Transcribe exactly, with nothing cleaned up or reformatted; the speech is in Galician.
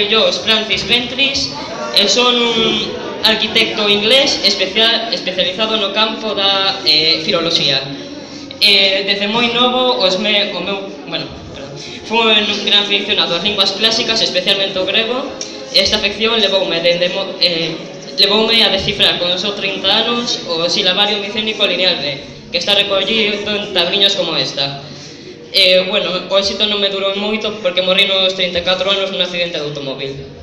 yo, Francis Ventris, e son un arquitecto inglés especial, especializado no campo da eh, filoloxía. Eh, desde moi novo, os me, o meu, bueno, perdón, fui un gran aficionado ás linguas clásicas, especialmente o grego, e esta afección levoume, dende, eh, levoume a descifrar con só trinta anos o silabario micénico lineal B, que está recollido en tabliñas como esta. Eh, bueno, o éxito non me durou moito porque morri nos trinta e catro anos nun accidente de automóvil.